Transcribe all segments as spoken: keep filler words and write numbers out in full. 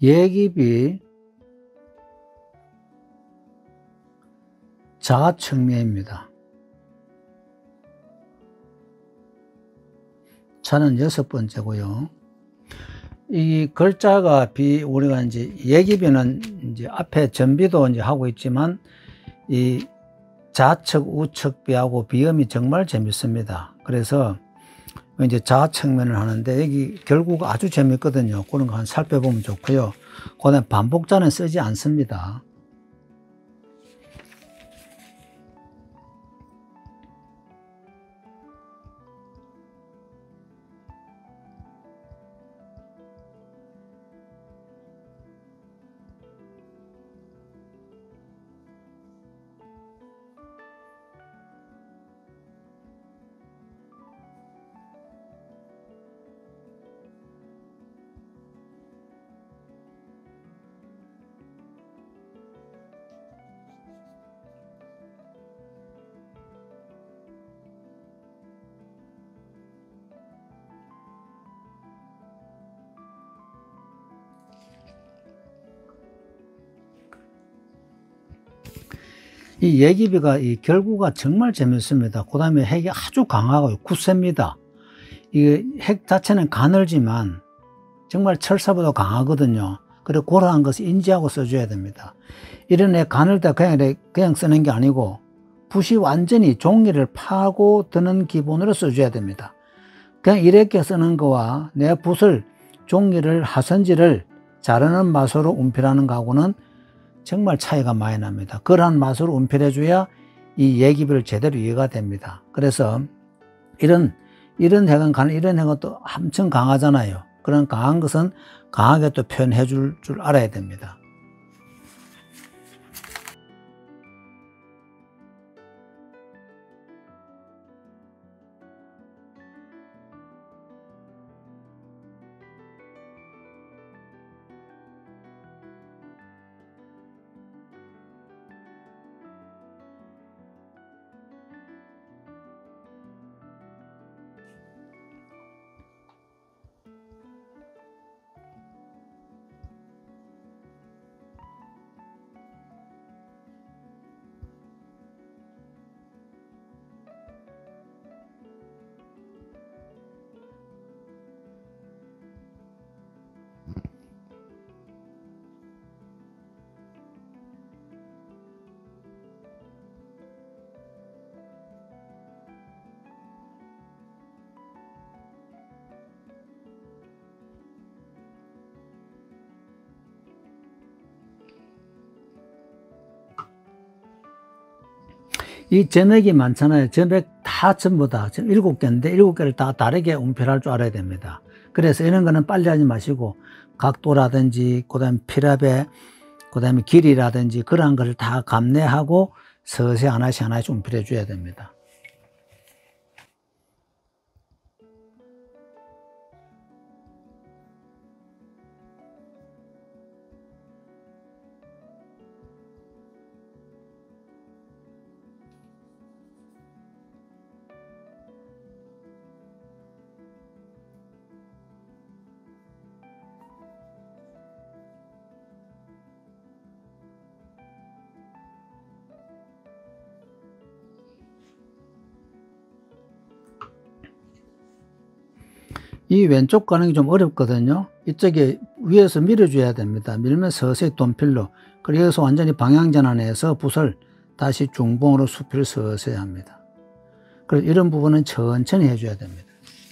예기비 자청매입니다. 자는 여섯 번째고요. 이 글자가 비, 우리가 이제 예기비는 이제 앞에 전비도 이제 하고 있지만 이 자측, 우측비하고 비음이 정말 재밌습니다. 그래서 이제 자측면을 하는데 여기 결국 아주 재밌거든요. 그런 거 한 살펴보면 좋고요. 그 다음에 반복자는 쓰지 않습니다. 이 예기비가 이 결구가 정말 재밌습니다. 그 다음에 핵이 아주 강하고 굳셉니다. 이 핵 자체는 가늘지만 정말 철사보다 강하거든요. 그리고 고라한 것을 인지하고 써줘야 됩니다. 이런 애 가늘다 그냥, 그냥 쓰는 게 아니고 붓이 완전히 종이를 파고 드는 기본으로 써줘야 됩니다. 그냥 이렇게 쓰는 거와 내 붓을 종이를 하선지를 자르는 맛으로 운필하는 거하고는 정말 차이가 많이 납니다. 그러한 맛으로 운필해줘야 이 예기비를 제대로 이해가 됩니다. 그래서 이런 이런 핵은 가는 이런 핵은 또 엄청 강하잖아요. 그런 강한 것은 강하게 또 표현해 줄 줄 알아야 됩니다. 이 점액이 많잖아요. 점액 다 전부 다 지금 일곱 개인데 일곱 개를 다 다르게 운필할 줄 알아야 됩니다. 그래서 이런 거는 빨리 하지 마시고 각도라든지 그다음에 필압의 그다음에 길이라든지 그러한 것을 다 감내하고 서서히 하나씩 하나씩 운필해 줘야 됩니다. 이 왼쪽 가는 게 좀 어렵거든요. 이쪽에 위에서 밀어줘야 됩니다. 밀면 서서히 돈필로. 그리고 여기서 완전히 방향 전환해서 붓을 다시 중봉으로 수필 서서히 합니다. 그래서 이런 부분은 천천히 해줘야 됩니다.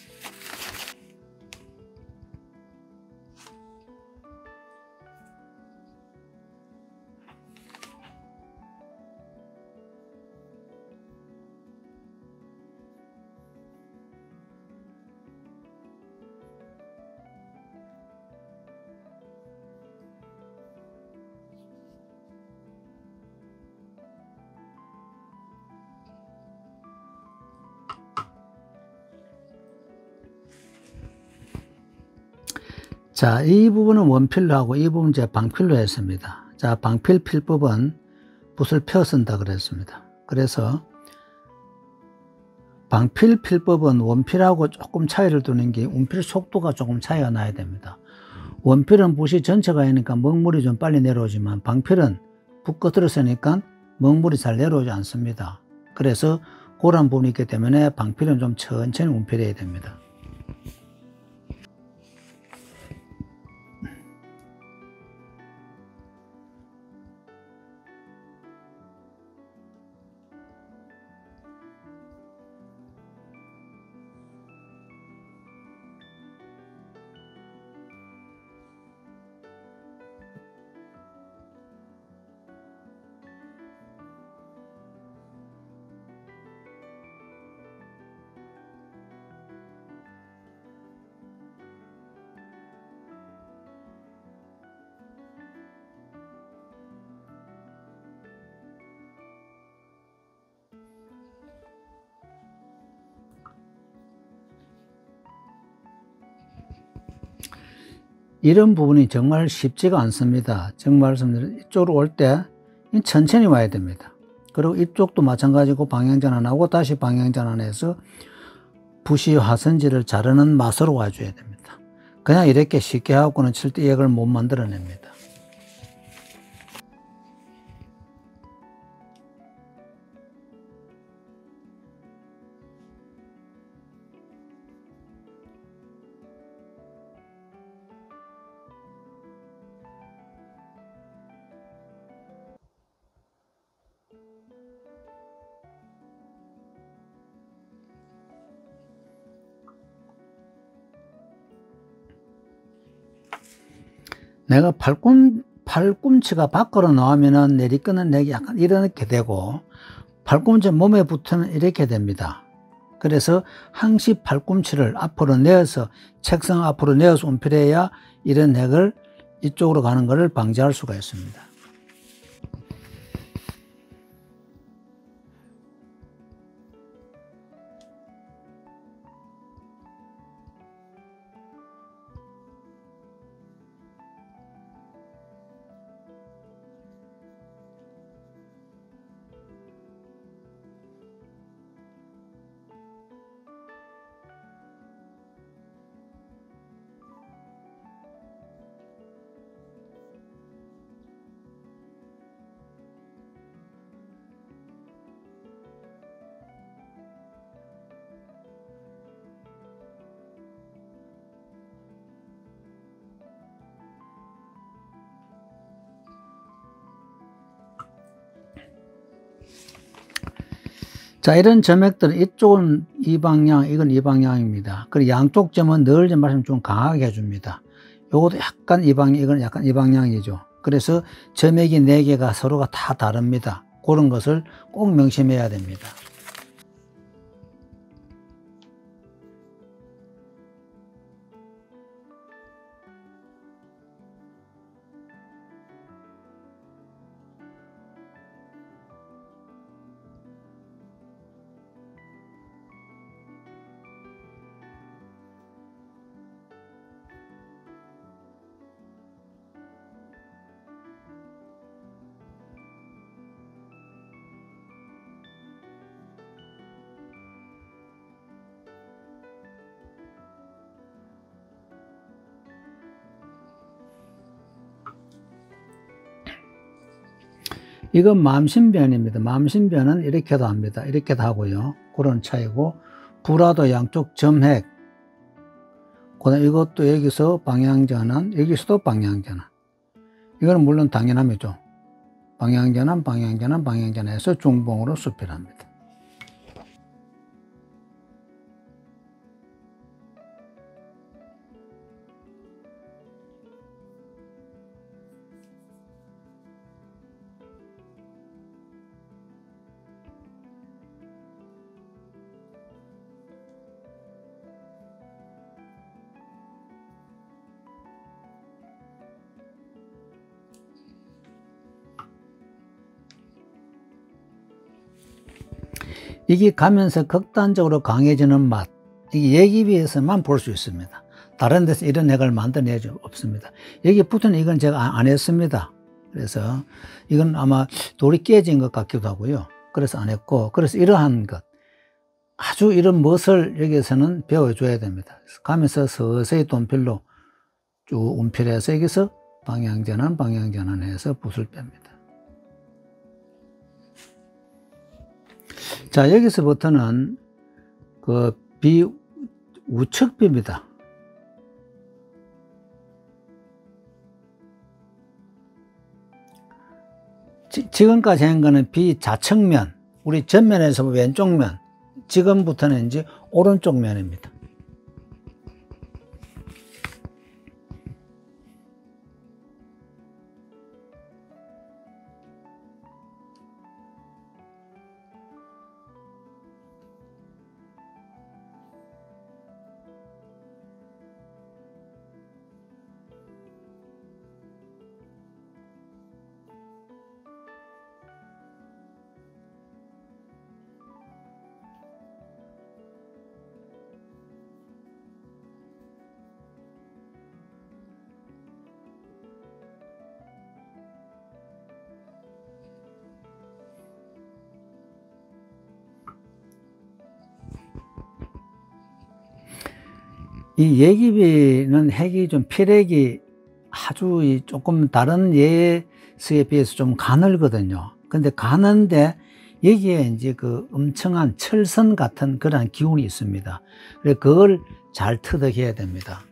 자, 이 부분은 원필로 하고 이 부분은 제가 방필로 했습니다. 자, 방필 필법은 붓을 펴 쓴다 그랬습니다. 그래서 방필 필법은 원필하고 조금 차이를 두는 게 운필 속도가 조금 차이가 나야 됩니다. 원필은 붓이 전체가 있으니까 먹물이 좀 빨리 내려오지만 방필은 붓 끝으로 쓰니까 먹물이 잘 내려오지 않습니다. 그래서 그런 부분이 있기 때문에 방필은 좀 천천히 운필해야 됩니다. 이런 부분이 정말 쉽지가 않습니다. 정말 이쪽으로 올 때 천천히 와야 됩니다. 그리고 이쪽도 마찬가지고 방향전환하고 다시 방향전환해서 붓이 화선지를 자르는 맛으로 와줘야 됩니다. 그냥 이렇게 쉽게 하고는 절대 액을 못 만들어냅니다. 내가 팔꿈, 팔꿈치가 밖으로 나오면은 내리끄는 내기 약간 이렇게 되고, 팔꿈치 몸에 붙으면 이렇게 됩니다. 그래서 항시 팔꿈치를 앞으로 내어서, 책상 앞으로 내어서 운필해야 이런 핵을 이쪽으로 가는 것을 방지할 수가 있습니다. 자, 이런 점액들은 이쪽은 이 방향, 이건 이 방향입니다. 그리고 양쪽 점은 늘 좀 말씀 좀 강하게 해줍니다. 요것도 약간 이 방향, 이건 약간 이 방향이죠. 그래서 점액이 네 개가 서로가 다 다릅니다. 그런 것을 꼭 명심해야 됩니다. 이건 맘신변입니다. 맘신변은 이렇게도 합니다. 이렇게도 하고요. 그런 차이고, 불화도 양쪽 점핵, 그다음 이것도 여기서 방향전환, 여기서도 방향전환. 이거는 물론 당연함이죠. 방향전환, 방향전환, 방향전환해서 중봉으로 수필합니다. 이게 가면서 극단적으로 강해지는 맛, 이게 예기비에서만 볼 수 있습니다. 다른 데서 이런 액을 만들어낼 수 없습니다. 여기 붙은 이건 제가 안 했습니다. 그래서 이건 아마 돌이 깨진 것 같기도 하고요. 그래서 안 했고, 그래서 이러한 것, 아주 이런 멋을 여기에서는 배워줘야 됩니다. 가면서 서서히 돈필로 쭉 운필해서 여기서 방향전환, 방향전환 해서 붓을 뺍니다. 자, 여기서부터는 그 비우측비입니다. 지, 지금까지 한 거는 비좌측면, 우리 전면에서 왼쪽 면, 지금부터는 이제 오른쪽 면입니다. 이 예기비는 핵이 좀 필핵이 아주 조금 다른 예수에 비해서 좀 가늘거든요. 근데 가는데 여기에 이제 그 엄청난 철선 같은 그런 기운이 있습니다. 그래서 그걸 잘 터득해야 됩니다.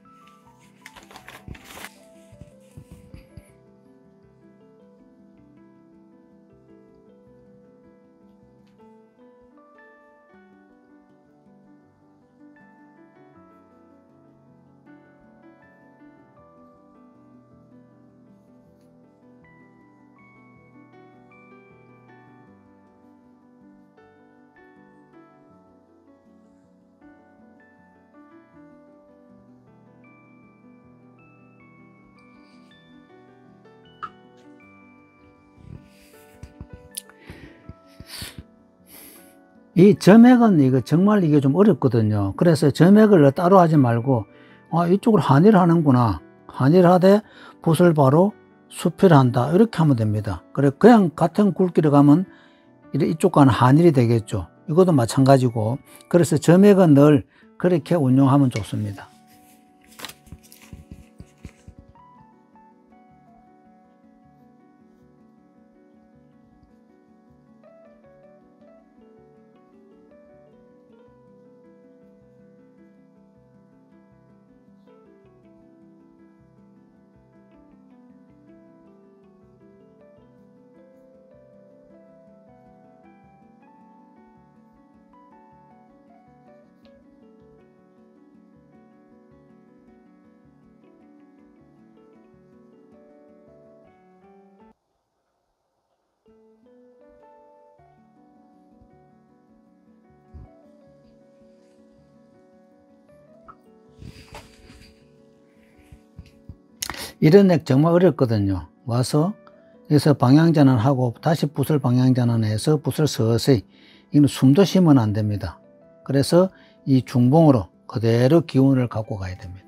이 점액은 이거 정말 이게 좀 어렵거든요. 그래서 점액을 따로 하지 말고, 아, 이쪽으로 한의를 하는구나. 한의를 하되 붓을 바로 수필을 한다. 이렇게 하면 됩니다. 그래, 그냥 같은 굵기를 가면 이쪽 가는 한일이 되겠죠. 이것도 마찬가지고. 그래서 점액은 늘 그렇게 운용하면 좋습니다. 이런 액 정말 어렵거든요. 와서 여기서 방향전환하고 다시 붓을 방향전환해서 붓을 서서히, 이건 숨도 쉬면 안 됩니다. 그래서 이 중봉으로 그대로 기운을 갖고 가야 됩니다.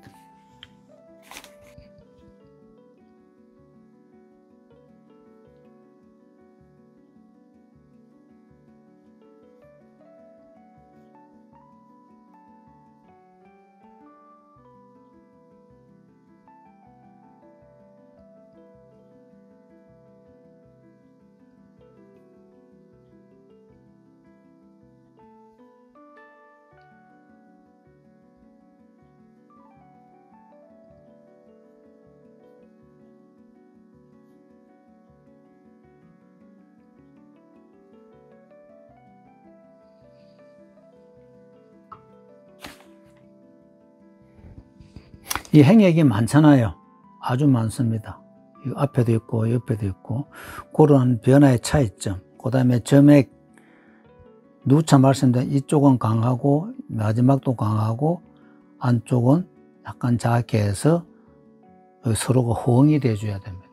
이 행액이 많잖아요. 아주 많습니다. 앞에도 있고 옆에도 있고, 그런 변화의 차이점. 그 다음에 점액, 누차 말씀드린 이쪽은 강하고 마지막도 강하고 안쪽은 약간 작게 해서 서로가 호응이 돼줘야 됩니다.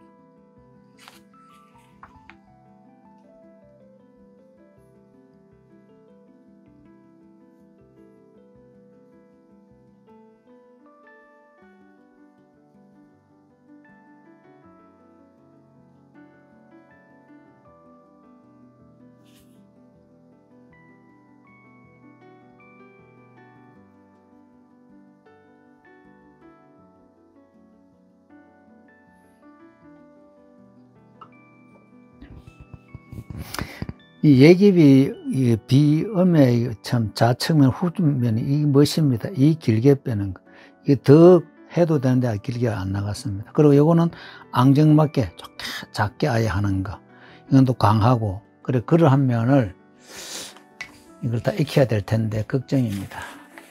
이 예기비 이 비음의 참 좌측면 후면이 이 멋입니다. 이 길게 빼는 거. 이게 더 해도 되는데 길게 안 나갔습니다. 그리고 요거는 앙증맞게 작게, 작게 아예 하는 거. 이건 또 강하고, 그래, 그러한 면을 이걸 다 익혀야 될 텐데 걱정입니다.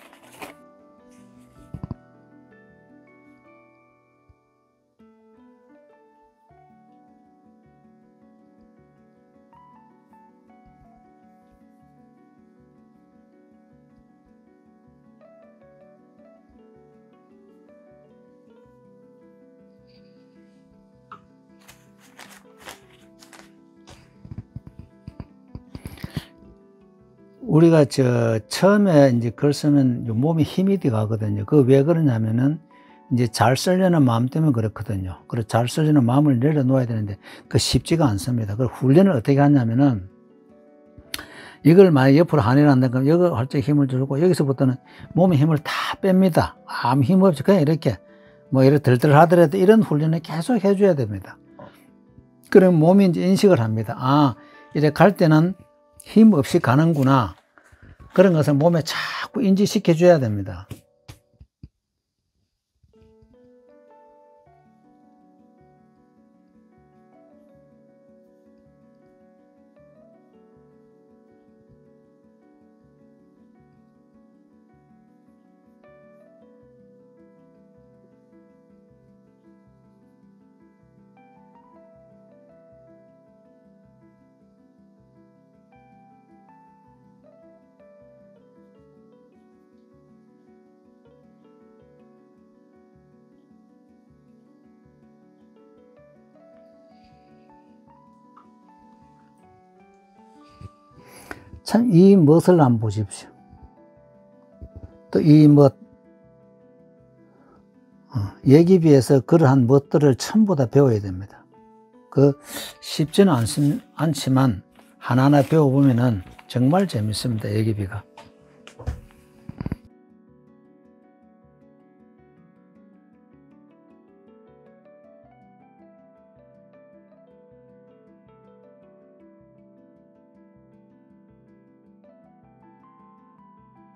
우리가 저 처음에 이제 글 쓰면 몸에 힘이 들어가거든요. 그 왜 그러냐면은 이제 잘 쓰려는 마음 때문에 그렇거든요. 그래서 잘 쓰려는 마음을 내려놓아야 되는데 그 쉽지가 않습니다. 그 훈련을 어떻게 하냐면은 이걸 만약 옆으로 한일 한다 그러면 여기 활짝 힘을 주고 여기서부터는 몸에 힘을 다 뺍니다. 아무 힘 없이 그냥 이렇게 뭐 이렇게 들들 하더라도 이런 훈련을 계속 해줘야 됩니다. 그럼 몸이 이제 인식을 합니다. 아, 이래 갈 때는 힘 없이 가는구나. 그런 것을 몸에 자꾸 인지시켜 줘야 됩니다. 참, 이 멋을 한번 보십시오. 또 이 멋, 어, 예기비에서 그러한 멋들을 전부 다 배워야 됩니다. 그 쉽지는 않, 않지만 하나하나 배워보면은 정말 재밌습니다. 예기비가.